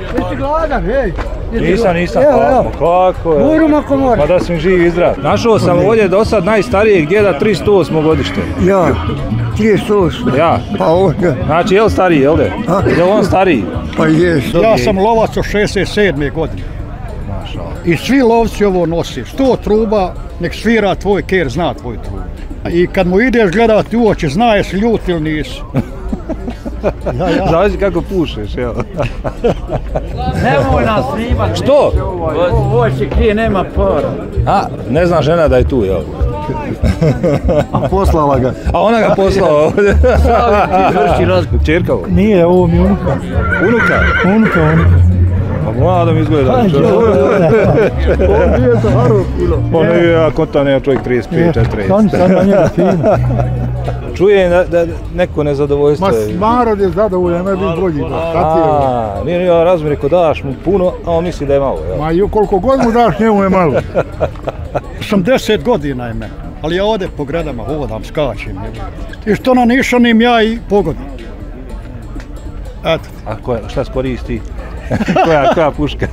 Jesi gladan, hej? Nisam, kako je? Bujrum ako moraš. Pa da sam živ i zdrav. Našao sam ovdje do sad najstarijeg djeda 308. godište. Ja, 38. Ja. Pa on je. Znači, je li stariji, jel de? Je li on stariji? Pa jest. Ja sam lovac od 67. godine. I svi lovci ovo nosi. 100 truba, nek svira tvoj ker, zna tvoj trub. I kad mu ideš gledati u oči, zna jesi ljut ili nisi. Zavisi kako pušeš, jel? Nemoj nas snimati. Što? U oči krije nema para. A, ne zna žena da je tu, jel? A poslala ga. A ona ga poslala ovdje. Čerka ovo? Nije, ovo mi unuka. Unuka? Pa mlado mi izgleda. On nije za Haru kilo. On je, ja konta nema čovjek 35-40. Sad na njega fino. Čuje da neko nezadovoljstvo je. Narod je zadovoljan, ne bi bolji. Nije ja razumije, ko daš mu puno, a on misli da je malo. Ma i koliko god mu daš, njemu je malo. 80 godina je mene, ali ja ovdje po gradama hodam, skačem. I što na nišanim ja i pogodim. Eto. A šta skoristi? Koja puška?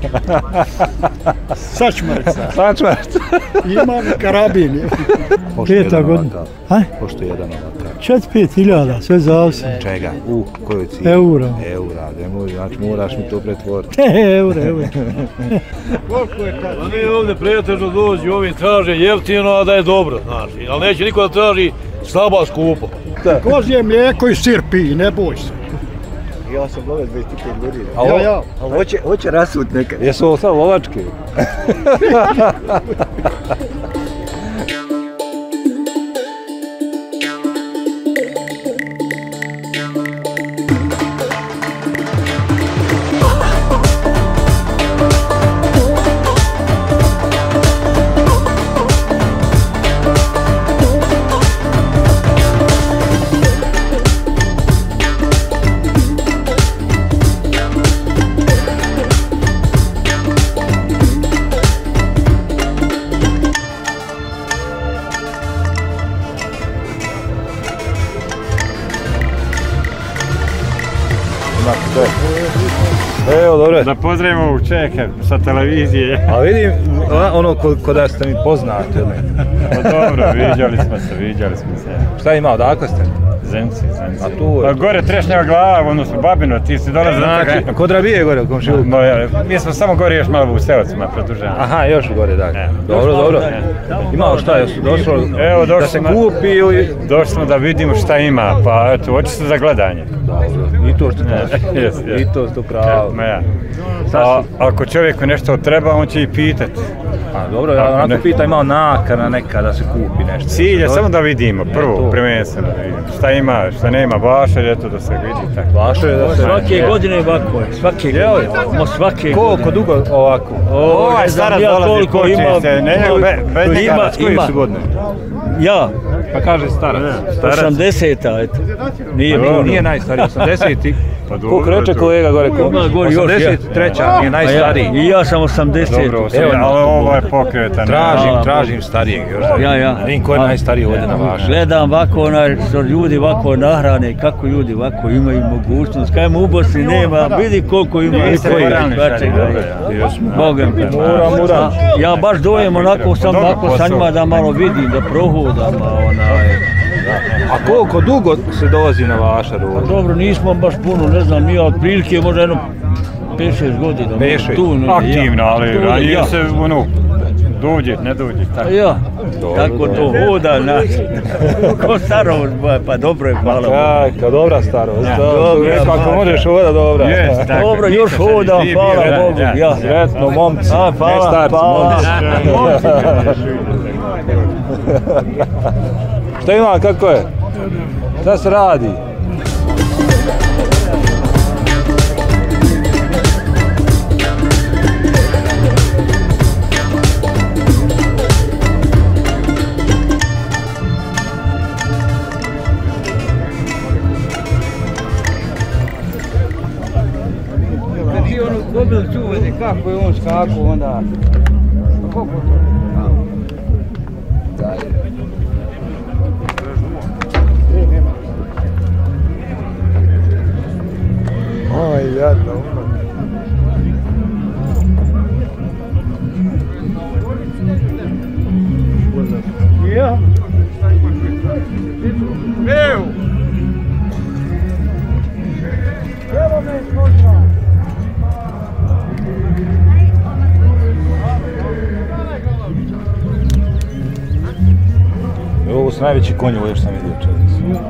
Sačmarica. Sačmarica. Imam karabin. 5. godina. Pošto jedan ovakav. 4-5 hiljada, sve zavisi. Čega? Koju cijelu? Eura. Eura, znači moraš mi to pretvoriti. Eura. Koliko je kad? Pa mi ovdje prijateljno dođu, ovi traže jeftino, a da je dobro, znači. Ali neće niko da traži slaba skupo. Kozje mlijeko i sir piji, ne boj se. Ja sam lovec 25 godina. Ja. Ali hoće rasut nekad. Jesu ovo sad lovačke? Evo, dobro. Da pozdravimo ovog čeka sa televizije. A vidim, ono ko da ste mi poznati, ili ne? Pa dobro, viđali smo se. Šta ima, odakle ste? Zemci. A tu je? Gore Trešnjeva glava, odnosno Babino, ti si dolazio do toga. Znači, kod Rabije gore, u komšiluku? Mi smo samo gore još malo u Sevocima produženi. Aha, još gore, dalje. Dobro. Imao šta, jesu došlo da se kupi ili? Došli smo da vidimo šta ima, pa eto, oči su za gledanje. Dobro, i to što kažeš. I to pravo. Ako čovjeku nešto treba, on će i pitati. A dobro, ja onako pita imao nakana neka da se kupi nešto. Cilj je samo da vidimo, prvo, prvenstveno da vidimo. Šta ima, šta nema, bašar, eto da se vidi tako. Bašar je da se... Svake godine ovako je, svake godine. Koliko dugo ovako? Ovaj starac dolazi koči se, bez njega. Koji su godine? Ja. Pa kaže starac. 80-a, eto. Nije najstariji, 80-ti. Koliko reče kolega gore? 83-a nije najstariji. I ja sam 80. Dobro, ali ovo je pokretan. Tražim starijeg još. Ja. Vidim ko je najstariji ovdje na vašem. Gledam ovako, što ljudi ovako nahrane, kako ljudi ovako imaju mogućnost. Kajem u Bosni nema, vidi koliko ima. Bogem. Ja baš dojem onako sam ovako sa njima da malo vidim, da prohodam. A koliko dugo se dolazi na Vašar ovdje? Dobro, nismo baš puno, ne znam, mi otprilike možda jedno 5-6 godina. Aktivno, ali ranije se dođe, ne dođe. Ja, tako to hoda, ko starost, pa dobro je, hvala Bogu. Kao dobra starost, ako možeš hoda, dobra. Dobro, još hodam, hvala Bogu. Sretno, momci, ne starci, momci. Šta ima, kako je? Šta se radi? Kad ti ono dobil čuvati kako je on skako onda... Koliko to? Oj, jadno, su najveći konji, ovo još sam vidio čovjek.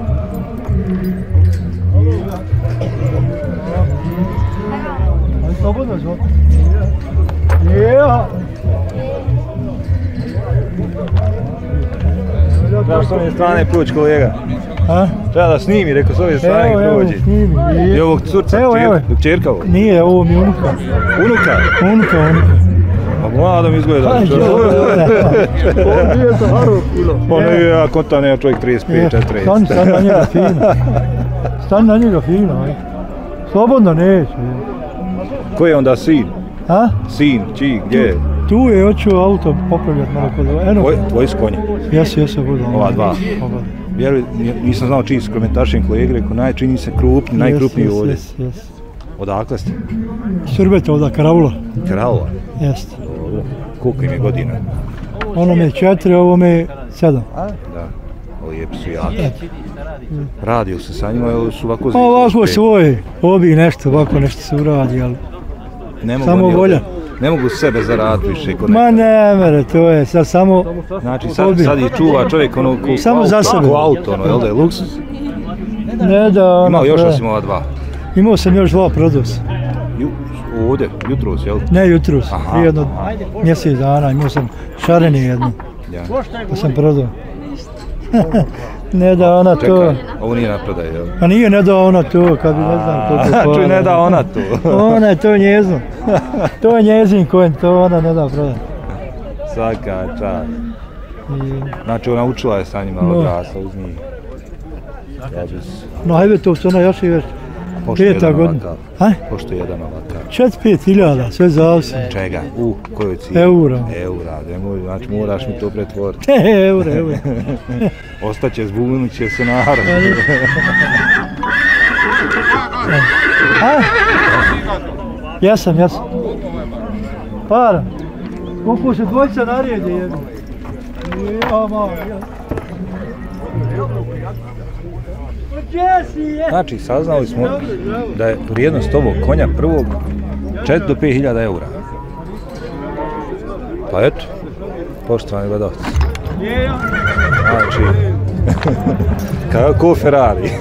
Slobodno, Zoto. Jeha! Treba s ove strane proći, kolega. A? Treba da snimi, rekao s ove strane prođi. Evo, snimi. I ovog curca, čerka ovo? Nije, ovo mi je unuka. Unuka? Unuka. Pa mlado mi izgleda. On nije to haro kilo. On je, ja kontam, nema čovjek 35-40. Stani na njega fino. Stani na njega fino, aj. Slobodno neće. Ko je onda sin? A? Sin, čiji, gdje je? Tu je, hoću auto popravljati malo kod ovo. Tvoji su konji? Jesu, budu. Ova dva? Vjeruj, nisam znao čiji su komentašen kolege, rekao, čini se krupni, najkrupniji ovdje. Jes. Odakle ste? Srbeta, od Karavula. Karavula? Jeste. Dobro. Koliko im je godina? Ono me 4, ovo me 7. Da, lijepi su jaki. Radio se sa njima, su ovako zvijezni? Ovako svoje, obi nešto, ovako nešto se uradi, ali samo volja. Ne mogu sebe zaraditi više. Ma ne mere, to je sad samo... Znači sad ih čuva čovjek ono ko auto, ono, jel da je luksuz? Ne da ono... Imao još osim ova dva? Imao sam još 2 prodos. Ovdje, jutros, jel? Ne jutros, prije jedno mjesec dana, imao sam šareni jednu. Pa sam prodao. Ne da ona to... Čekaj, ovo nije napredaj, jel? A nije ne da ona to, kad bi ne znam koliko pala. Čuj, ne da ona to. Ona je to njezno. To je njezin konj, to ona ne da prodaj. Svaka čast. Znači ona učila je sa njima, odrasla uz njih. No hajde to su ona još i već 5. godina. Pošto je jedan ovakav? 4-5 hiljada, sve zavisi. Čega? Kojoj cijeli? Eura. Eura, znači moraš mi to pretvoriti. Eura. Ostaće, zbunit će se narod. Jesam. Para. Koliko se dvojica narijedi jedno. Znači, saznali smo da je vrijednost ovog konja prvog 4 do 5 hiljada eura. Pa eto, poštovani gledalci. Znači, kako Ferrari.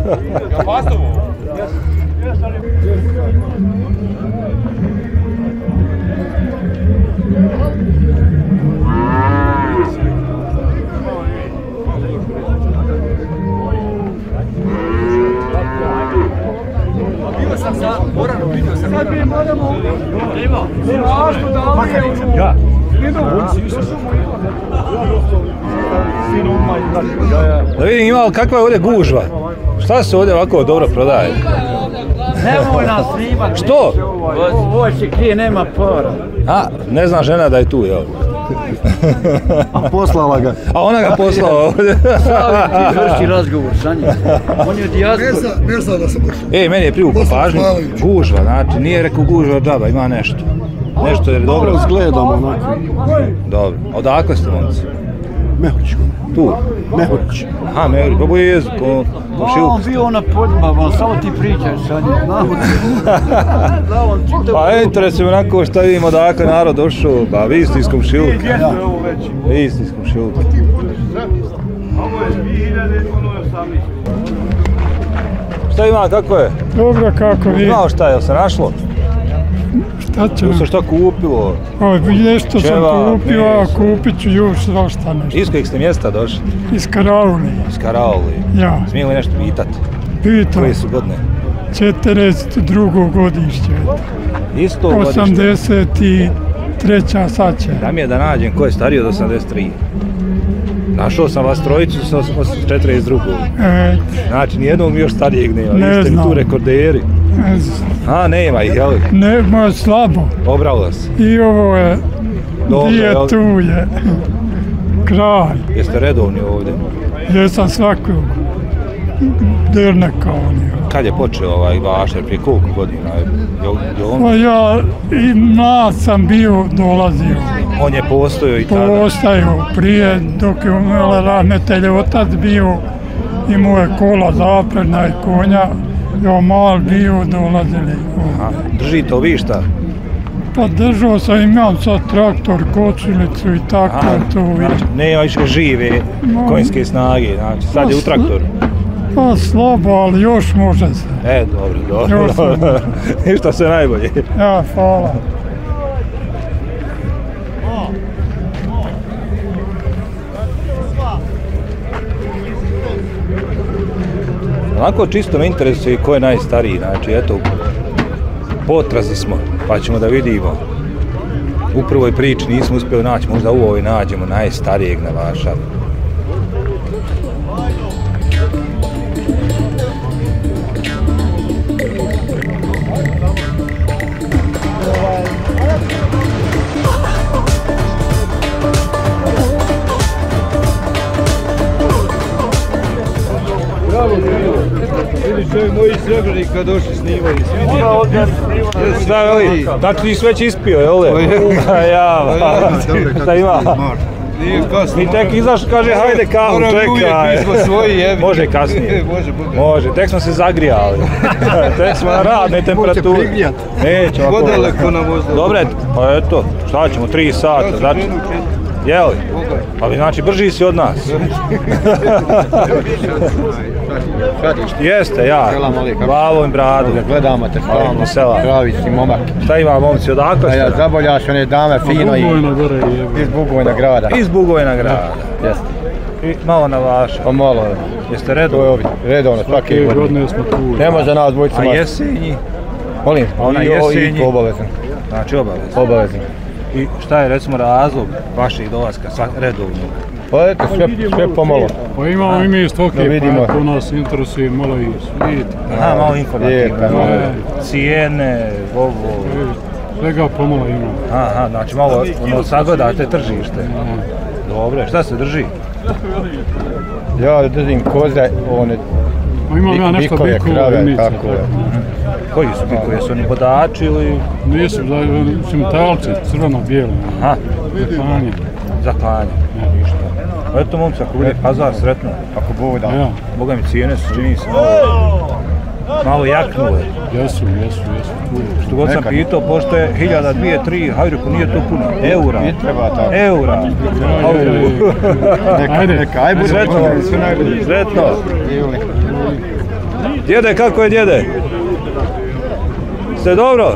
Da vidim imao kakva je ovdje gužva. Šta se ovdje ovako dobro prodaje? Nemoj nas snimati. Što? Ovo će krije, nema para. A, ne zna žena da je tu, jel? A poslala ga. A ona ga poslala ovdje. Ti vrši razgovor sa njim. On je dijaspora. Ne zna da sam ušao. Meni je privukao pažnju. Gužva, znači nije rekao gužva džaba, ima nešto. Nešto je dobro. Malo zgledamo onako. Dobro. Odakle ste, momci? Mehurić. Tu? Mehurić. Aha, Mehurić, pa boje jezik, on bio na podbama, samo ti pričaš sa njim. Pa interesuje onako šta vidimo odakle narod došao, pa vi ste iz komšiluka. Vi ste iz komšiluka. Šta ima, kako je? Dobro, kako vi? Znao šta, jel se našlo? Šta će? Tu se šta kupilo? Nešto sam kupio, a kupit ću još svašta nešto. Iz kojeg ste mjesta došli? Iz Karauli. Iz Karauli? Ja. Smijem li nešto pitat? Pitam. Koje su godine? 42. godišće. Isto godište? 83. sad će. Da mi je da nađem ko je stariji od 83. Našao sam vas trojicu sa 42. Znači, nijednog mi još starijeg nema. Ne znam. Vi ste mi tu rekorderi. Ne znam. A, nema ih, jel? Nema, slabo. Obralo se. I ovo je, gdje tu je, kralj. Jeste redovni ovdje? Jesam svakog derneka onio. Kad je počeo ovaj vašar, prije koliko godina? Pa ja i mlad sam bio, dolazio. On je postojao i tada? Postojao, prije dok je umela rahmetelj otac bio, imao je kola zapredna i konja, ja mal bio, dolazili. Držite ovi šta? Pa držao sam, imam sad traktor, kočilicu i tako to. Znači, nema više žive konjske snage, znači sad je u traktoru. Pa slabo, ali još može se. Dobro. Ništa se najbolje. Ja, hvala. Onako čisto me interesuje ko je najstariji, znači eto, potrazi smo, pa ćemo da vidimo. U prvoj priči nismo uspjeli naći, možda u ovoj nađemo najstarijeg na Vašaru. Vidiš ovi moji srebrnika došli snimali, svi Šta veli, znači ti sve ispio, jel le? Šta ima? Nije kasno. Mi tek izašli, kaže hajde kavu, čekaj. Mi smo svoji jebi. Može kasnije. Može, tek smo se zagrijali. Tek smo na radnoj temperaturi. Nećemo. Podaleko nam možda. Dobre, pa eto, šta ćemo, 3 sata, znači. Jeli? Ali znači brži si od nas. Jeste, ja. Glavom i bradu. Gledamo te stalno, pravici momak. Šta ima momci, odakle ste? Ja zaboljaš one dame fino i iz Bugojna grada. Iz Bugojna grada. Jeste. I malo na Vaša. Pa malo. Jeste redovno? Redovno, svake godine smo tu. Ne može nas dvojica. A jesenji? Molim, ona jesenji? I obavezno. Znači obavezno? Obavezno. I šta je recimo razlog vaših dolaska redovnog? Pa eto, sve pomalo. Pa imamo i mi stoke, pa to nas interesuje malo i svijet. Aha, malo informatika, cijene, ovo... Svega pomalo imamo. Aha, znači malo sagledate tržište. Dobre, šta se drži? Ja držim koze, one... Imam ja nešto bikova i mica. Koji su bikovi, jesu oni bodači ili... Nisu, su metalci, crveno-bijeli. Aha. Za klanje. Za klanje, ništa. Eto momci, ako bude pazar, sretno. Ako Bog da. Boga mi cijene su, čini se malo jaknule. Jesu. Što god sam pitao, pošto je 1000, 2, 3, hajde, ko nije to puno. Eura. I treba tako. Eura. Ajde, sretno. Djede, kako je djede? Ste dobro?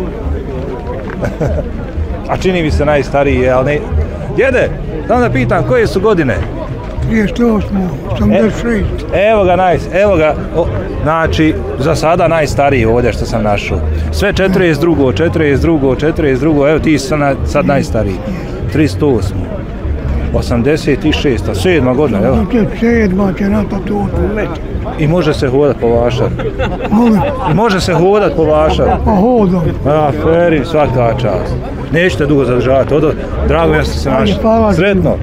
A čini mi se najstariji, ali ne... Djede, samo da pitam, koje su godine? 38, 86. Evo ga, znači, za sada najstariji ovdje što sam našao. Sve 42, evo ti si sad najstariji. 308. 86, 7. godina, evo. 7. će na to. I može se hodat po Vašaru. Može se hodat po Vašaru. Pa hodam. Feri, svaka čast. Nećete dugo zadržavati, drago mi je što ste se našli. Sretno.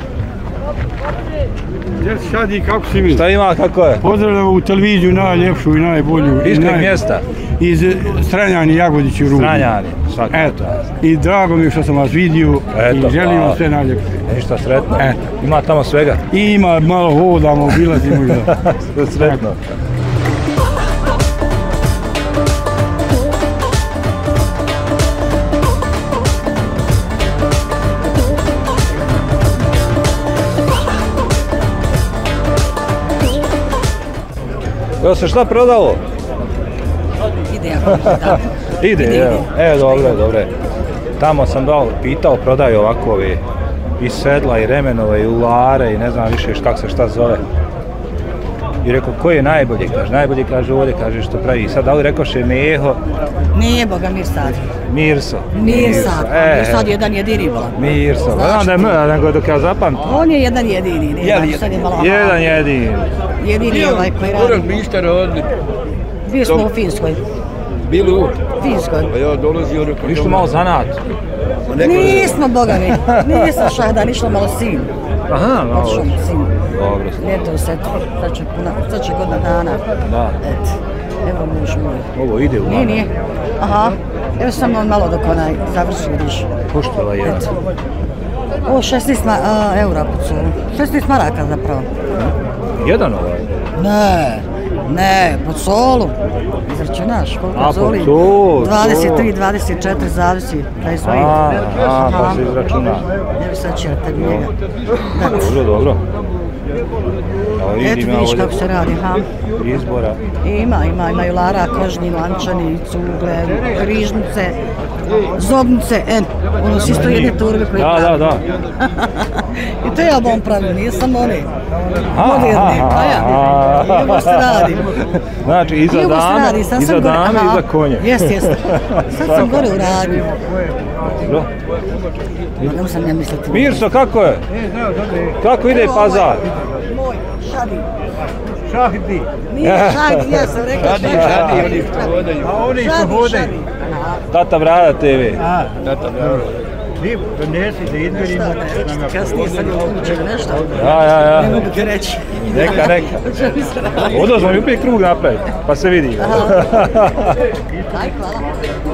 Sad i kako si mi? Šta ima, kako je? Pozdravljam u televiziju najljepšu i najbolju. Iz kojeg mjesta? Iz Stranjani, Jagodići, Rudi. Stranjani, svaka čast. I drago mi je što sam vas vidio i želim vam sve najljepše. Ništa, sretno. Ima tamo svega? Ima, malo hodamo, obilazimo ga. Sretno. Jel se šta prodalo? Ide, evo, dobre. Tamo sam pitao, prodaju ovakove i sedla, i remenove, i ulare, i ne znam više kako se šta zove. I rekao, koji je najbolji? Kaže, najbolji kaže ovdje, kaže što pravi. Sad da li rekoše Meho? Nije Boga Mirsad. Mirso. Mirsad, Mirsad jedan jedini bola. Mirso, znam da je mrda, nego dok ja zapamtim. On je jedan jedini. Jedan jedini. Jedini ovaj koji radi. Moram mi šta radili. Bio smo u Finskoj. Bili u Finskoj. A ja dolazio rekao... Ništa malo zanat. Nismo, Boga mi. Nisam šahda, nišlo malo sin. Aha, malo. Otišao mi sin. Dobro. Ljeto se, sad će godina dana. Da. Eto, evo muž moj. Ovo ide u lana. Nije. Aha, evo sam on malo dok onaj završi, vidiš. Poštila jedan. Ovo 16 eura po curu. 16 maraka zapravo. Jedan ovaj? Ne, Ne, pod solu. Izračunaš koliko zoli? A, pod solu. 23, 24, zavisi. Kaj smo ide. Pa se izračuna. Ne bi sad će tebi njega. Dobro, dobro. Eto vidiš kako se radi, ha? Izbora. Imaju lara, kožni, lančani, cugle, križnice, zobnice, ono si isto jedne turbe koje pravi. Da. I to ja bom pravio, nije samo oni moderni, pa ja. I ovo se radi. Znači, i za dame, i za konje. Jeste. Sad sam gore u radnju. Dobro. Ne sam ne misliti. Mirso, kako je? Kako ide pazar? Moj, Šadi. Šahdi. Nije Šahdi, ja sam rekao Šahdi, oni što hodaju. A oni što hodaju. Tata Brada TV. Tata Brada. Lijepo, donesi da izmerimo. Kasnije sam je uključeno nešto. Ja. Ne mogu ti reći. Neka. Odozmo mi uvijek krug napraviti, pa se vidi. Aj, hvala.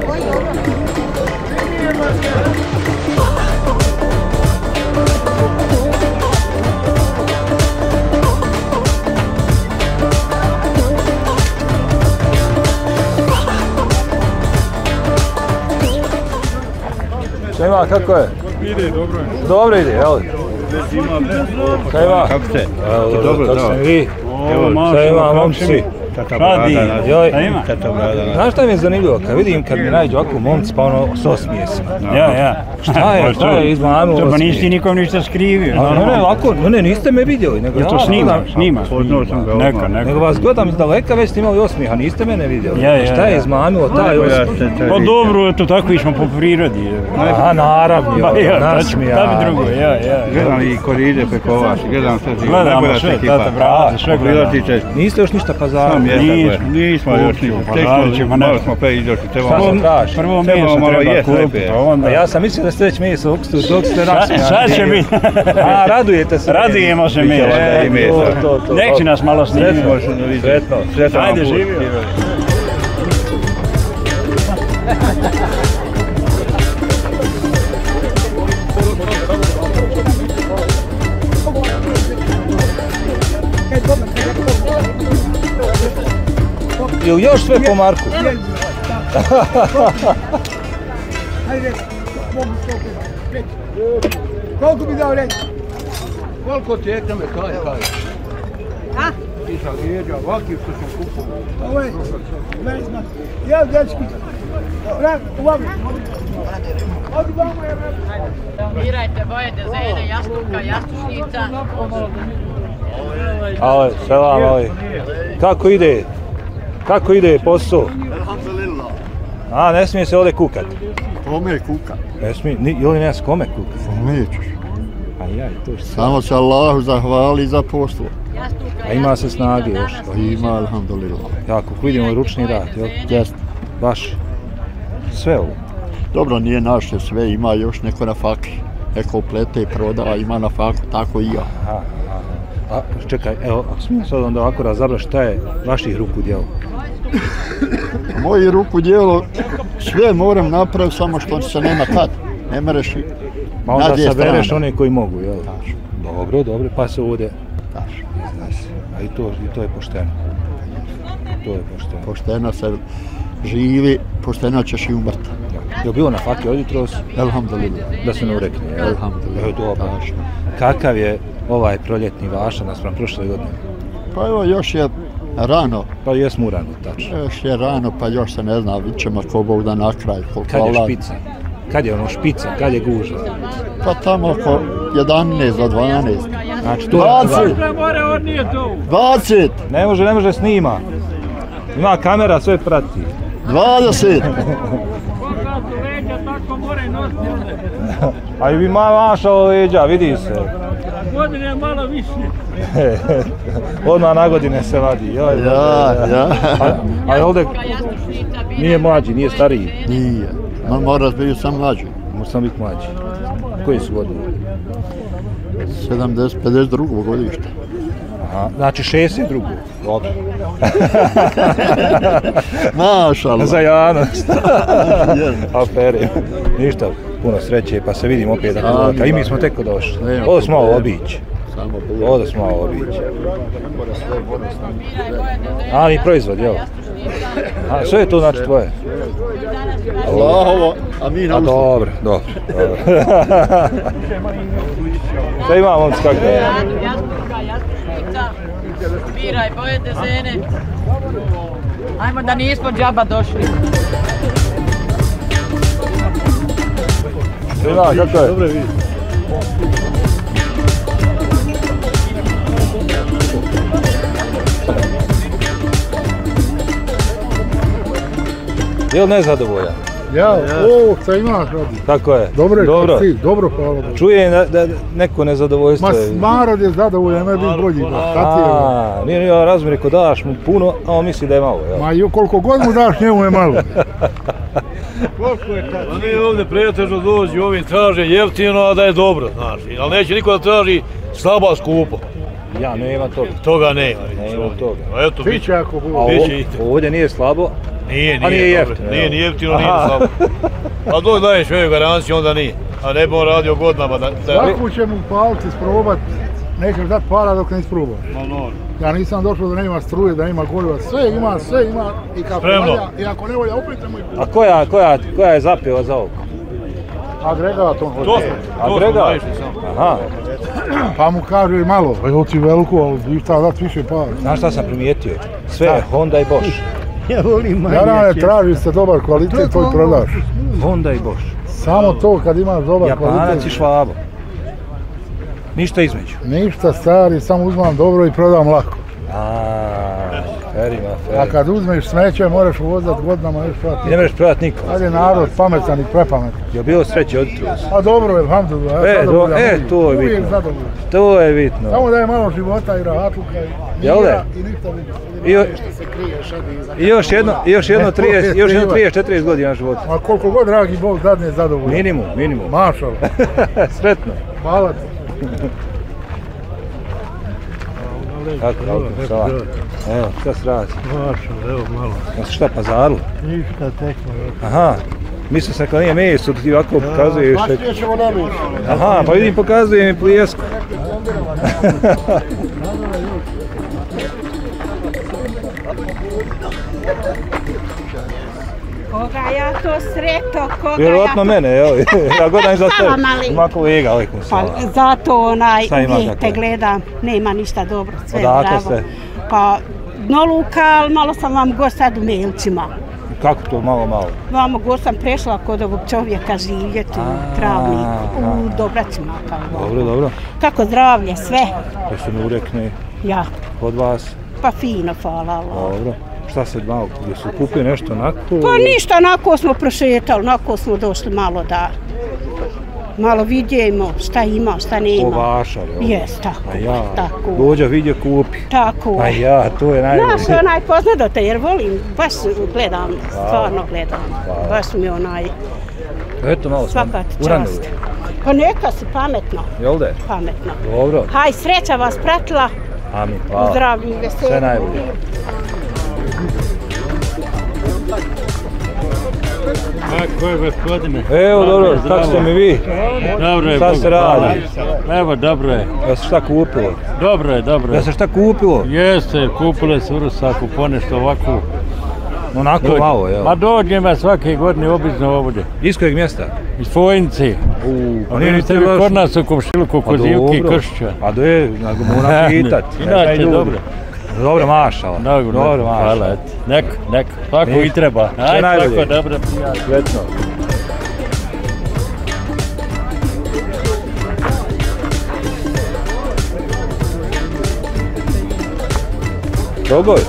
Šema, kako je? Ide, dobro je. Dobro ide, jel? Šema? Kako ste? Dobro, kako ste vi? Šema, momci. Radi. Tata Brada. Znaš šta mi je zanimljivo? Kad vidim, kad mi nađu ovako momci, pa ono s osmijesima. Ja. Šta je izmamilo osmije? Pa nisi nikom ništa skrivio. Ne, niste me vidjeli. To snima. Neka. Nego vas gledam iz daleka, već ste imali osmijeh, a niste mene vidjeli. Šta je izmamilo taj osmijeh? Pa dobro, eto tako išmo po prirodi. Aha, naravno, nasmija. Da bi drugo, ja. Gledam i koride preko vas, gledam sve živo. Gledamo sve, Tata Brada, sve gledamo. Niste još ništa pazara? Nismo još ništa. Malo smo pre izašli. Prvo meso treba kupiti. A ja sam mislio da ste već meso dok ste nasmijani. Sad će biti. A, radujete se. Radujemo se meso. Nek će nas malo snimiti. Sretno. Ajde, živio. Ili još sve po Marku? Koliko bi dao reći? Koliko ti ekneme kaj? A? Ti sam grijeđa, ovakvi što sam kupovao. Ovo je, meni zna. Jel, dečki? Uvami. Odi vamo je, Birajte boje dezene, jastuka, jastušnica. Ale, selam, ali. Kako ide posao? A, ne smije se ovdje kukati. Kome kuka? Ne smije, ili ne s kome kukati? Nećeš. A ja, to što... Samo se Allahu zahvali za poslo. A ima se snage još? Ima, alhamdulillah. Jako, vidimo ručni rad, jel? Jeste. Baš sve ovo. Dobro, nije naše sve, ima još neko na fakri. Neko plete i proda, ima na fakru, tako i ja. A čekaj, evo, ako smijem sad onda ovako razabrati šta je vaših ruku djelo? Moji ruku djelo, sve moram napraviti, samo što se nema kad. Ne mereš i ma onda sabereš one koji mogu, jel? Dobro, pa se ovdje iznese. A i to je pošteno. Pošteno se živi, pošteno ćeš i umrti. Je bilo na fakri od jutros? Elhamdulillah. Da se ne urekne, jel? Elhamdulillah. Dobro. Kakav je ovaj proljetni vašan naspram prošle godine? Pa evo, još je rano. Pa jesmo u rano, tačno. Još je rano, pa još se ne zna, vidit ćemo ko Bog da na kraj. Kad je špica? Kad je ono špica? Kad je gužva? Pa tamo oko 11 do 12. Znači to 20! 20! Ne može snima. Ima kamera, sve prati. 20! A i bi mašao leđa, vidi se. Godine malo više. Odmah na godine se vadi. Ja. A ovdje nije mlađi, nije stariji. Nije. Moraš biti sam mlađi. Moraš sam biti mlađi. Koji su godine? 52. godište. Aha, znači 62. Dobro. Mašallah. Za javnost. Afere. Ništa, puno sreće, pa se vidimo opet. I mi smo teko došli. Ovo smo ovo obići. Ovo da smo malo obići. A, ni proizvod, jel? A, sve je to znači tvoje? Allahovo, a mi na uslugu. Dobro, dobro. Šta ima, momci, kako je? Jastušnica, biraj boje dezene. Ajmo da nismo džaba došli. Šta ima, kako je? Dobre, vidi. Je li nezadovoljan? Ja, o, šta imaš radi? Kako je? Dobro je, dobro. ti, dobro, hvala Bogu. Čujem da neko nezadovoljstvo je. Narod je zadovoljan, ne biti bolji. Nije ja razumije, ko daš mu puno, a on misli da je malo. Jel? Ma i koliko god mu daš, njemu je malo. Koliko je tako? Oni ovdje pretežno dođu, ovi traže jeftino, a da je dobro, znaš. Ali neće niko da traži slaba skupo. Ja, nema toga. Toga nema. Nema toga. A eto, Biće ako bude. Ovdje nije slabo. Nije jeftino. Nije ni jeftino, nije slabo. A dok daješ svoju garanciju, onda nije. A ne bi on radio godinama. Svaku će mu palci isprobat, nećeš dat para dok ne isprobao. Ja nisam došao da nema struje, da nema goriva, sve ima i kako valja, i ako ne volja opet ćemo ih kupiti. A koja je zapjeva za ovo? Agregat on hoće. Agregat? Aha. Pa mu kaže malo, hoći veliku, ali vi šta dat više para. Znaš šta sam primijetio? Sve je Honda i Bosch. Ja volim manje. Naravno, traži se dobar kvalitet, tvoj prodaš. Honda i Bosch. Samo to kad imaš dobar kvalitet. Japanac i Švabo. Ništa između. Ništa stari, samo uzmam dobro i prodam lako. Ferima. A kad uzmeš smeće, moraš uvozati godinama još prodati. Ne možeš prodati nikom. Kad je narod pametan i prepametan. Je bilo sreće od jutros? A dobro, alhamdulillah. To je bitno. To je bitno. Samo da je malo života i rahatluka i mira i ništa bitno. I još jedno 30-40 godina života. A koliko god, dragi Bog, dadne zadovoljno. Minimum. Mašal. Sretno. Hvala ti. Kako, šta? Evo, šta se radi? Mašal, evo malo. Jesi šta, pazaru? Ništa, tekmo. Aha, mislio sam kao nije meso, da ti ovako pokazuješ. Pa ćemo na meso. Aha, pa vidim pokazuje mi plijesku. Koga ja to sreto, koga vjerovatno mene, evo, ja godam za tebe, ima kolega, alaikum salam. Pa zato dijete gleda, nema ništa dobro, sve zdravo. Odakle ste? Pa, Noluka, ali malo sam vam go sad u Melcima. Kako to, malo? Vamo go sam prešla kod ovog čovjeka živjeti u Travniku, u Dobracima. Dobro. Kako zdravlje, sve? Jeste mi urekne? Ja. Od vas? Pa fino, hvala Allah. Dobro. Šta se malo, jesu kupili nešto onako? Pa ništa, onako smo prošetali, onako smo došli malo da malo vidimo šta ima, šta nema. Ovašar, jel? Jes, tako. Dođa vidje kupi. Tako. A ja, to je najbolje. Znaš, onaj poznate, jer volim, baš gledam, stvarno gledam. Baš mi onaj... Eto malo smo uranili. Pa neka si pametno. Jel da? Pametno. Dobro. Haj, sreća vas pratila. Amin, hvala. Zdravlju, veselju. Sve najbolje. Kako je, gospodine? Evo, dobro, kako ste mi vi? Dobro je, šta se radi? Evo, dobro je. Ja se šta kupilo? Dobro je. Ja se šta kupilo? Jeste, kupile se u Rusaku, ponešto ovako. Onako malo, jel? Pa dođem ja svake godine obično ovdje. Iz kojeg mjesta? Iz Fojnice. Pa nije ste vi kod nas u komšiluku, kod Ivke i Kršća. Pa moram pitat. Inače, dobro. Dobro, mašala. Dobro, hvala. Nek, tako i treba. Sve najbolje. Tako, dobro. Sretno. Rogoj.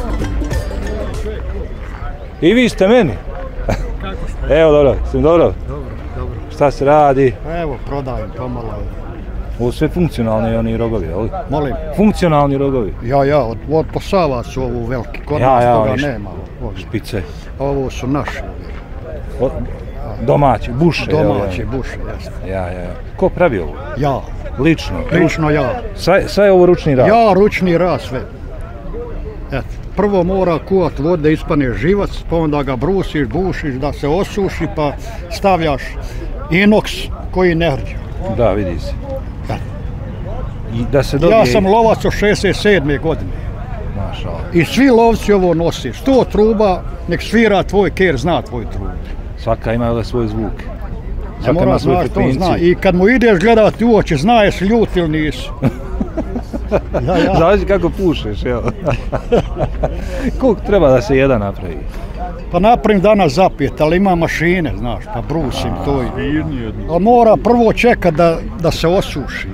I vi ste meni. Kako ste? Evo, dobro. Dobro. Šta se radi? Evo, prodajem pomalo. Ovo sve funkcionalni oni rogovi, jel? Molim? Funkcionalni rogovi. Ja, od Posava su ovo veliki, kod nas toga nema. Špice. Ovo su naši. Domaći, buše. Domaći, buše, jasno. Ja. Ko pravi ovo? Ja. Lično ja. Sve je ovo ručni rad? Ja, ručni rad sve. Eto, prvo mora kuvat vode da ispane živac, pa onda ga brusiš, bušiš da se osuši, pa stavljaš inoks koji ne hrđa. Da, vidi se. I da se dobije... Ja sam lovac od 67. godine. Maša. I svi lovci ovo nose. 100 truba, nek svira tvoj ker, zna tvoj trub. Svaka ima svoj zvuk. Ne mora znaš, to zna. I kad mu ideš gledati u oči, zna jesi ljut ili nisi. Zavisi kako pušeš, jel? Koliko treba da se jedan napravi? Pa napravim danas za 5, ali ima mašine, znaš, pa brusim to. Ali mora prvo čekat da se osuši.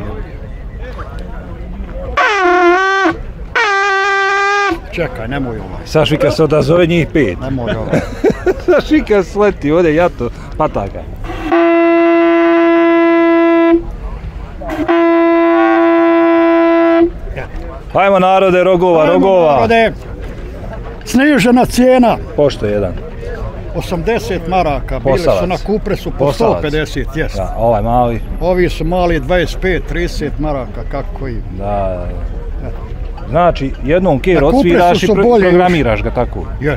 Čekaj, nemoj ovaj. Sašika se odazove njih 5. Nemoj ovaj. Sašika sleti, ovdje jato pataka. Hajmo narode, rogova. Narode, snižena cijena. Pošto jedan? 80 maraka, bili su na Kupresu po 150, jes. Da, ovaj mali? Ovi su mali 25, 30 maraka, kako im. Da. Znači, jednom kjer odsviraš i programiraš ga tako? Jes.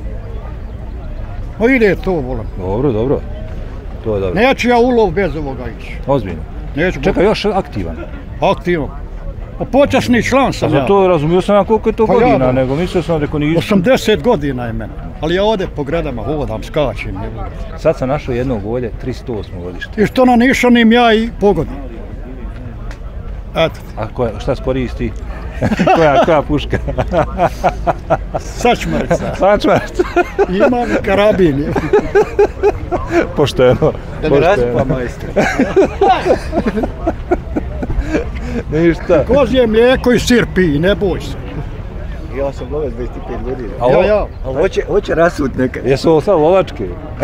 No ide to, volim. Dobro. To je dobro. Neću ja ulov bez ovoga ići. Ozbiljno? Neću. Čekaj, još aktivan? Aktivan. Počasni član sam ja. Zato razumio sam ja koliko je to godina, nego mislio sam da nisi... 80 godina je mene. Ali ja ovdje po gradama hodam, skačem. Sad sam našao jednog ovdje, 308 godište. I što na nišanim ja i pogodim. Eto. A šta skoristi? Koja puška? Sačmarica. Sačmarica. Imam i karabin. Pošteno. Da ne razlipa majstor. Ništa. Kozje mlijeko i sir pij, ne boj se. Ja sam lovec 25 godina. Ja. Ali hoće rasut nekad. Jesu ovo sad lovačke?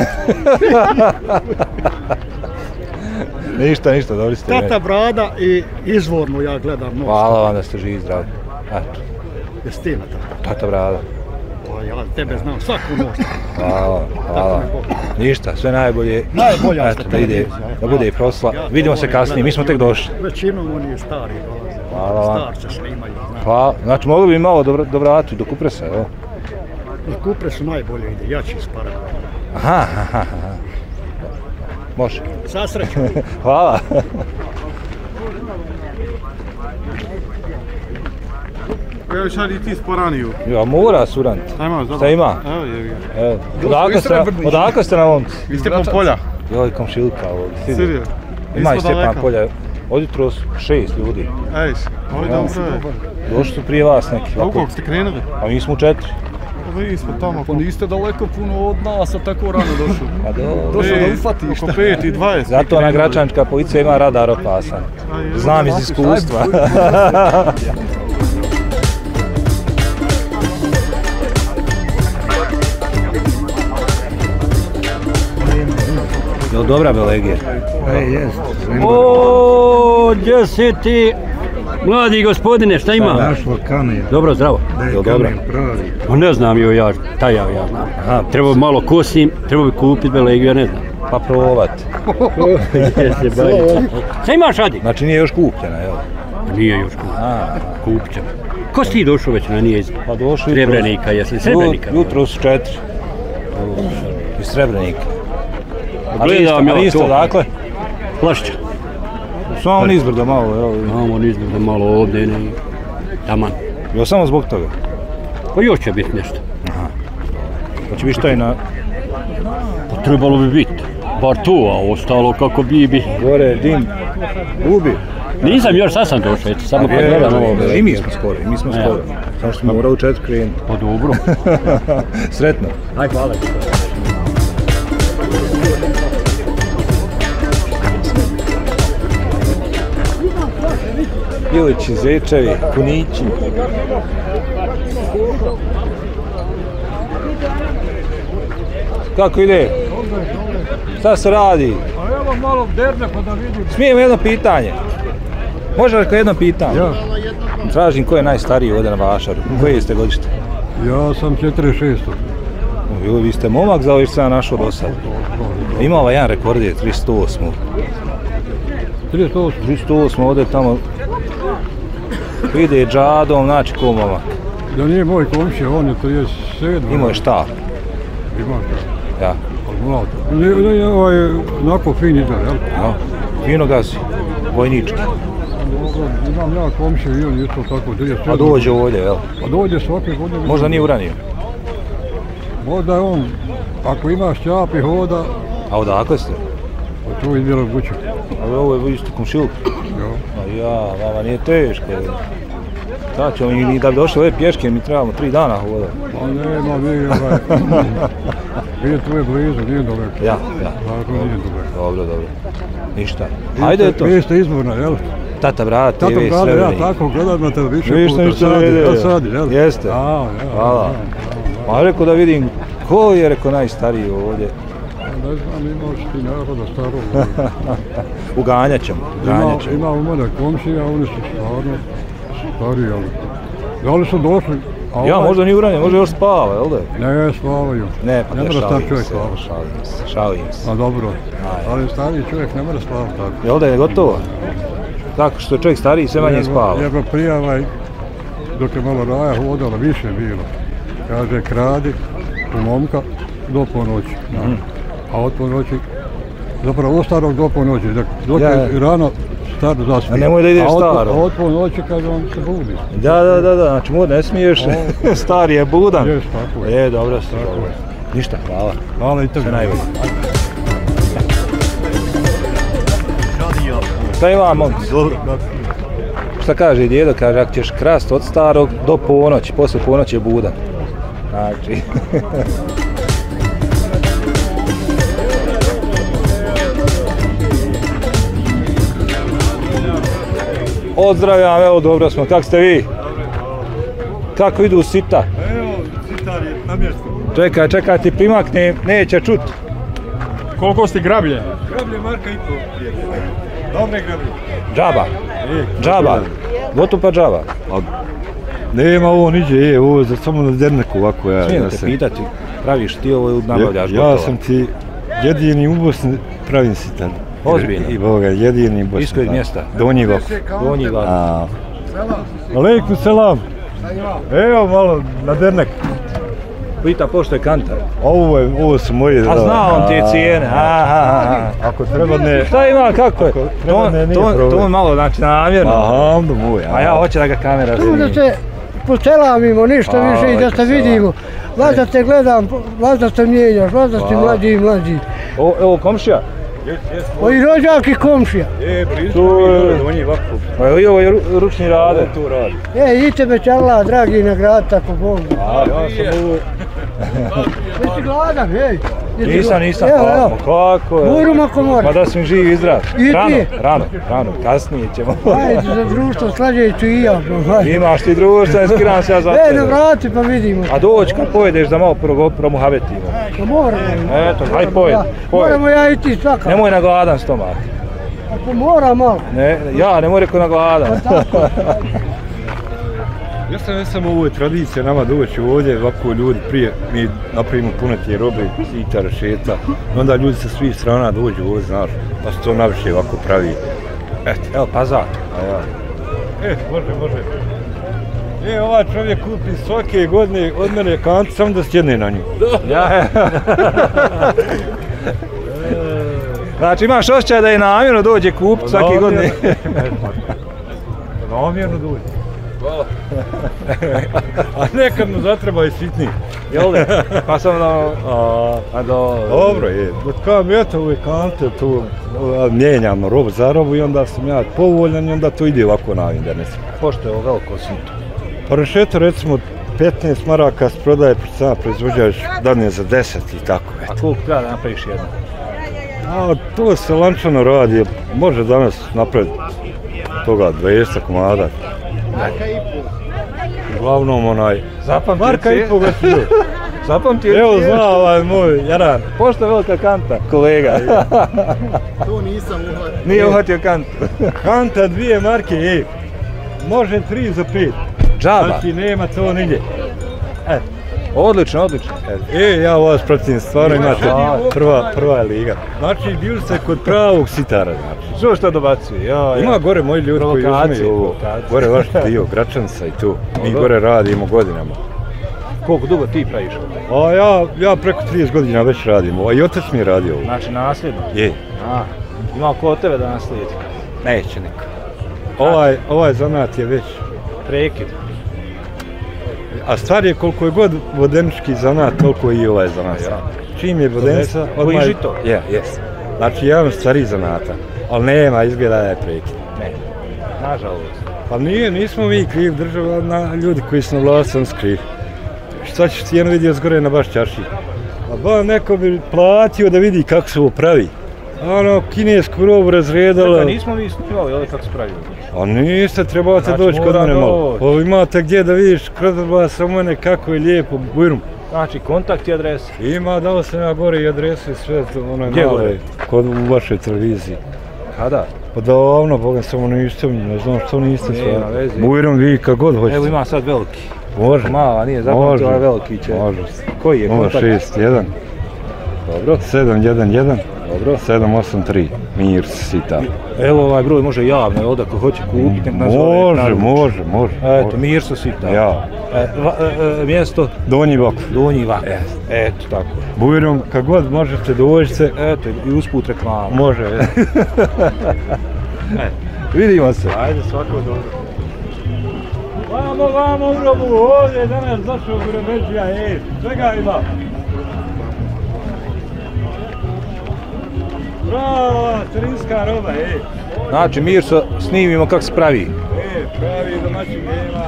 Ništa, dobri ste. Tata brada i izvorno ja gledam noć. Hvala vam da ste živi i zdravi. Eto. Jesi ti na tata? Tata brada. Ja tebe znam svaku noć. Hvala. Ništa, sve najbolje. Najbolja eto, da bude i prosla. Vidimo se kasnije, mi smo tek došli. Većinom oni stari dolaze. Hvala vam. Starce snimaju. Hvala. Znači mogli bi malo do vratu, do Kupresa, evo? Do Kupresu najbolje ide, jači iz Paragvaja. Aha. Može. Sa srećom. Hvala. Evo sad i ti sporaniju. Ja, mora surant. Šta ima? Evo, odakle ste na momci? Iz Stepan polja. Joj, komšilka ovdje. Sirio. Ima i Stepan polja. Od jutro 6 ljudi. Ej, ovo je dobro. Došli su prije vas neki. A u koliko ste krenuli? A mi smo 4. Vi smo tamo, pa niste daleko puno od nas, a tako rano došli. Pa dobro. Došli da ufatiš. Oko 5:20. Zato ona gračančka policija ima radar opasan. Znam iz iskustva. Jel dobra Belegija? Jest. O, gdje si ti, mladi gospodine, šta ima? Našlo kamen. Dobro, zdravo. Jel kamen pravi? Pa ne znam jo ja, taj ja znam. Aha, treba malo kosim, treba bi kupiti Belegiju, ja ne znam. Pa provat. Šta imaš radi? Znači nije još kupljena, jel? Nije još kupljena. Kupit ćemo. Ko si ti došao već na niz? Pa došli. Srebrenika, jesi Srebrenika? Jutro su 4. Iz Srebrenika. Gledam ja isto, dakle? Plašća. Samo nizbrdo malo, jel? Samo nizbrdo malo ovdje, ne. Taman. Jel samo zbog toga? Pa još će biti nešto. Aha. Hoće biti šta i na... Pa trebalo bi biti. Bar to, a ostalo kako bi. Gore, dim, ubi. Nisam još, sad sam došao, eto, samo kad gledam ovo. I mi smo skoro. Samo što smo morali u 4 krenuti. Pa dobro. Sretno. Aj, hvala. Ilići, zečevi, kunići. Kako ide? Šta se radi? A evo malo derne pa da vidim. Smijem jedno pitanje? Može li jedno pitanje? Ja. Tražim ko je najstariji ovdje na Vašaru. Koje ste godište? Ja sam 46. Vi ste momak za ovo što sam našao do sada. Ima ovaj jedan rekord je 308. 308 ovdje tamo. Ide džadom, znači ko momak. Da nije moj komšija, on je 37. Imao je štap. Ima štap. Ja. Ovaj, onako fin izgleda, jel? Ja. Fino gazi. Vojnički. Imam ja komšiju i on isto tako. A dođe ovdje, jel? Pa dođe svake godine. Možda nije uranio? Možda je on, ako ima šćap i hoda... A odakle ste? Pa tu iz Bijelog Buća. A ovo je isto komšilka? Ja. Ja, vama nije teško. Sad ćemo mi da bi došli ove pješke, mi trebamo 3 dana hodati. Pa nema, nije Nije tu je blizu, nije daleko. Ja. Tako nije daleko. Dobro. Ništa. Ajde to. Vi ste izborna, jel? Tata, brat, TV, sve. Tata, ja tako gledam na televiziju puta, sad, jel? Jeste. Hvala. Ma rekao da vidim, ko je rekao najstariji ovdje? Ne znam, imaš ti naroda starog. Uganjat ćemo. Ima u mene komšija, oni su stvarno stariji, ali... Da li su došli? Ja, možda nije uranjen, možda još spava, jel da? Ne, spavaju. Ne, pa šalim se. A dobro, ali stariji čovjek ne mora spavati tako. Jel da je gotovo? Tako što je čovjek stariji, sve manje spava. Evo prijava, dok je malo raja hodala, više je bilo. Kaže, kradi u momka do ponoći. A od ponoći, zapravo od starog do ponoći, dok je rano star zaspije. A nemoj da ideš staro. A od ponoći kad on se budi. Da, znači mu ne smiješ, stari je budan. Jes, tako je. Dobro ste. Ništa, hvala. Hvala i tebi. Sve najbolje. Šta ima momci? Šta kaže djedo, kaže ako ćeš krast od starog do ponoći, poslije ponoći je budan. Znači... Pozdravljam, evo dobro smo, kako ste vi? Kako idu sita? Evo, sitar je na mjestu. Čekaj, ti primaknem, neće čut. Koliko ste grablje? Grablje marka i pol. Dobre grablje. Džaba? Gotovo pa džaba? Nema ovo niđe, ovo je samo na derneku ovako. Smijem te pitati, praviš ti ovo ili nabavljaš gotovo? Ja sam ti jedini u Bosni pravim sitar. Ozbiljno? I Boga, jedini u Bosni. Iz kojeg mjesta? Donji Vak. Alejkum selam. Evo malo na dernek. Pita pošto je kantar. Ovo su moje. A zna on te cijene. Ako treba ne... Šta ima, kako je? To je malo, znači namjerno. Aha, onda moj. A ja hoću da ga kamera vidi. Tu da se poselamimo, ništa više i da se vidimo. Vas da te gledam, vas da se mijenjaš, vas da ste mlađi i mlađi. Evo komšija? O i rođak i komšija. Blizu Donji Vak. Pa i ovo je ručni rade. Tu radi. I tebe će Allah, dragi, nagrad, tako Bog. Ja sam ovo... Jesi gladan, hej? Nisam, kako je? Burum ako mora. Pa da sam živ i zdrav. I ti? Rano, kasnije ćemo. Ajde, za društvo slađeću i ja. Imaš ti društvo, ne skiram se ja za tebe. Ne vrati pa vidimo. A doći kad pojedeš da malo promuhavetimo. Pa moramo. Eto, aj pojed. Moramo ja i ti svakako. Nemoj na gladan stomak. Pa mora malo. Ja nemoj rekao na gladan. Ja sam ovo je tradicija nama doći ovdje, ovako ljudi prije mi napravimo puno tije robe, sitara, šeta, onda ljudi sa svih strana dođu ovdje, znaš, pa se to naviše ovako pravi. Evo, pazar. Može. Ovaj čovjek kupi svake godine od mene kantu, samo da sjedne na nju. Znači imaš osjećaj da je namjerno dođe kupiti svake godine. Namjerno dođe. Hvala. A nekad mu zatreba i sitniji. Jel da? Pa sam dobro je. Kao mi eto ove kante, tu mijenjamo robu za robu i onda sam ja povoljan i onda to ide ovako na internet. Pošto je ovo veliko sito? Pa rešeto recimo 15 maraka se prodaje pred sama proizvođač, dadne za 10 i tako. A koliko treba da napraviš jedno? To se lančano radi, može danas napraviti toga 200 komada. Uglavnom onaj... Marka i pol ga si bio. Zapamtio. Evo zna ovaj moj Jaran. Pošto je velika kanta, kolega. To nisam uhvatio. Nije uhvatio kantu. Kanta 2 marke, može 3 za 5. Džaba. Znači nema to nigdje. Odlično. Ja vas pratim, stvarno imate prva je liga. Znači, bili ste kod pravog sitara, znači. Što dobacuje? Ima gore moji ljudi koji uzmeju ovo. Gore vaš dio, Gračanca i tu. Mi gore radimo godinama. Koliko dugo ti praviš ovo? Ja preko 30 godina već radim ovo. I otac mi je radio ovo. Znači nasljedno? Je. Ima ko od tebe da naslijedi? Neće niko. ovaj zanat je već prekid. A stvar je koliko je god vodenički zanat, toliko i ovaj zanat. Čim je vodenica, koji žito? Jes. Znači jedan stariji zanata, ali nema izgleda da je prekid. Ne, nažalost. Pa nismo mi kriv, država, ljudi koji su na vlasti, on skriv. Šta ćeš ti jedno vidio zgore na baš čaši? A neko bi platio da vidi kako se ovo pravi. Ono, kinesku robu razredalo. Čekaj, nismo mi snimali ovdje kako se pravi. A niste, trebate doći kod mene malo. Ovo imate gdje da vidiš kod vas u mene kako je lijepo, bujrum. Znači, kontakt i adresa? Ima, dao sam ja gore i adresu i sve to, ono je malo kod u vašoj televiziji. Kada? Pa davno, Boga, samo niste, ne znam što niste sve. Bujrum vi kako god hoćete. Evo ima sad veliki. Može. Mala, nije zapamtila ovaj veliki će. Može. Koji je kontakt? 061. Dobro. 711. Dobro. 783. Mir Sita. Evo ovaj broj može javno, ovdje ako hoće kupiti. Može. Eto, Mir Sita. Ja. Mjesto? Donji Vak. Donji Vak. Eto, tako. Bujrom, kad god možete dođite. Eto, i usput reklama. Može. Vidimo se. Ajde, svako dobro. Vamo u robu, ovdje je danas došao Guremeđija, svega ima. Bravo, carinska roba, Znači, Mirso, snimimo kako se pravi. Pravi domaćin nema.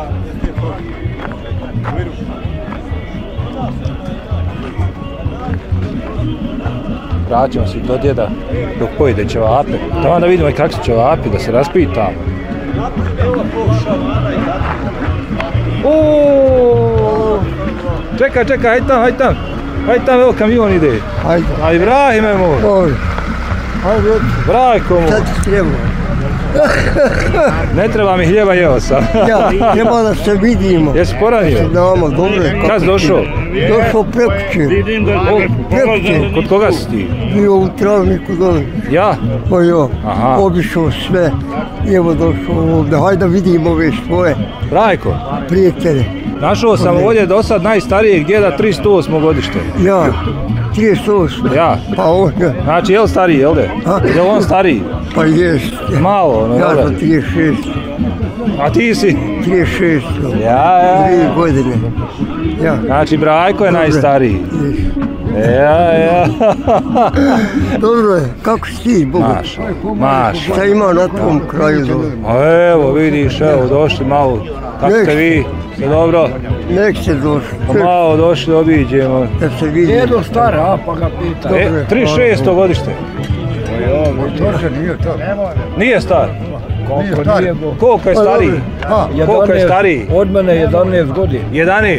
Vraćamo se do djeda dok pojede ćevape. Da onda vidimo i kako su ćevapi, da se raspitamo. Čekaj, hajde tam, evo kamion ide. Hajde. A Ibrahime moj. Hajde. Brajko moj. Sad ti treba. Ne treba mi hljeba, jeo sam. Ja, treba da se vidimo. Jesi poranio? Znamo, dobro je. Kad si došao? Došao prekuće. Kod koga si ti? Bio u travniku dole. Ja? Pa ja, obišao sve. Evo došao ovdje, hajde da vidimo ove svoje. Brajko? Prijatelje. Našao sam ovdje do sad najstarijeg djeda 308. godište. Ja, 38. Ja. Pa on je. Znači, je li stariji, jel de? Je li on stariji? Pa jest. Malo, no ja sam 36. A ti si? 36. Ja. 2 godine. Ja. Znači, Brajko je najstariji. Ja. Dobro je, kako si ti, Bogu? Maš. Šta ima na tom kraju dole? Evo, vidiš, došli malo. Kako ste vi? Sve dobro? Nek se došli. Malo došli, obiđemo. Da se vidi. Jedo star, pa ga pita. 36. godište. To se nije to. Nije star? Koliko je stariji? Koliko je stariji? Od mene 11 godina. 11?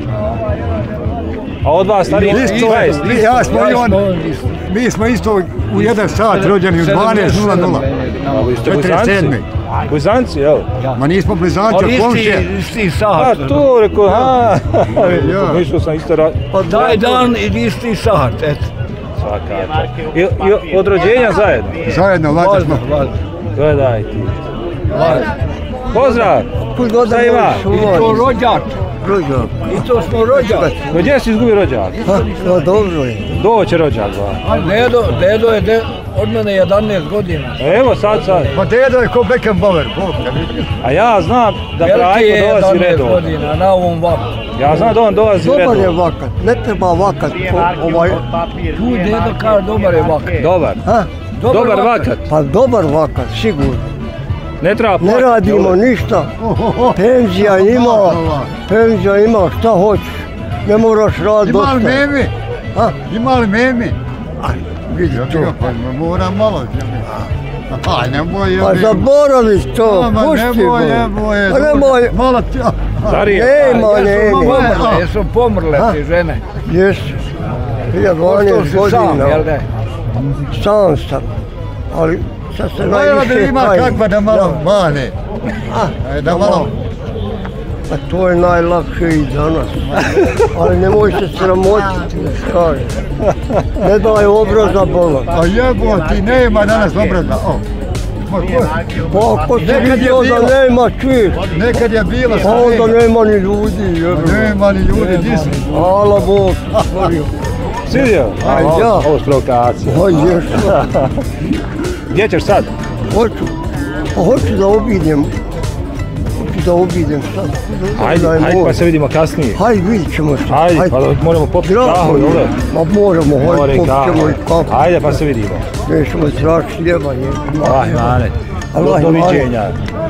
A od vas stariji? 20? Ja smo i on. Mi smo isto u 1 sat rođeni u 12.00. 47. Blizanci, jel? Ma nismo blizanci, od komšije. Isti sat. A to rekao, mišljao sam isto rad. Pa taj dan i isti sat, eto. Svaka. I od rođenja zajedno? Zajedno, valjda smo. Gledaj ti. Pozdrav! Šta ima? I to rođak. I to smo rođak. Gdje si izgubio rođak? Dobro je. Doće rođak, Dedo je od mene 11 godina. Evo sad. Pa dedo je ko Beckenbauer. A ja znam da Brajko dolazi redom. 11 godina na ovom vaku. Ja znam da on dolazi redom. Dobar je vakat, ne treba vakat. Tu dedo kaže dobar je vakat. Dobar? Dobar vakat? Pa dobar vakat, sigurno. Ne treba plakati. Ne radimo ništa. Penzija ima šta hoćeš. Ne moraš raditi dosta. Ima li memi? Vidi to. Mora malo. Pa zaboravi to, pusti bo. Nemoj. Malo ti. Nema. Jesu pomrle ti žene? Jesu. Prije 12 godina. Sam sam. Ali sad se najviše da ima kakva da malo mane. Da malo. A to je najlakše i danas. Ali nemoj se sramotiti, ne daj obraza bola. A jebo ti nema danas obraza. Pa ako si vidio da nema čist. Nekad je bilo pa onda nema ni ljudi. Nema ni ljudi, di su? Hvala Bog. Svidio? Ovo je provokacija. Aj jesu. Gdje ćeš sad? Hoću. Pa hoću da obiđem sad. Hajde pa se vidimo kasnije. Hajde, vidit ćemo se. Hajde, pa moramo popiti kahu, jel da? Ma moramo, hajde, popit ćemo i kahu. Hajde pa se vidimo. Nećemo zrak šljeba, je. Mane. Doviđenja.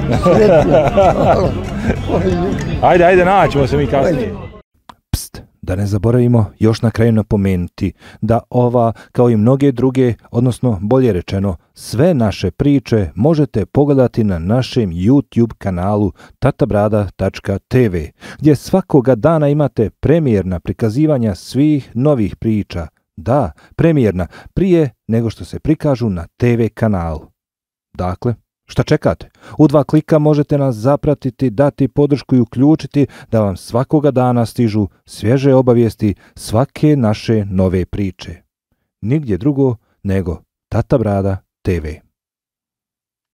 Ajde, naćemo se mi kasnije. Pst, da ne zaboravimo još na kraju napomenuti da ova, kao i mnoge druge, odnosno bolje rečeno, sve naše priče možete pogledati na našem YouTube kanalu tatabrada.tv, gdje svakoga dana imate premijerna prikazivanja svih novih priča. Da, premijerna, prije nego što se prikažu na TV kanalu. Dakle, šta čekate? U 2 klika možete nas zapratiti, dati podršku i uključiti da vam svakoga dana stižu svježe obavijesti svake naše nove priče. Nigdje drugo nego Tata Brada TV.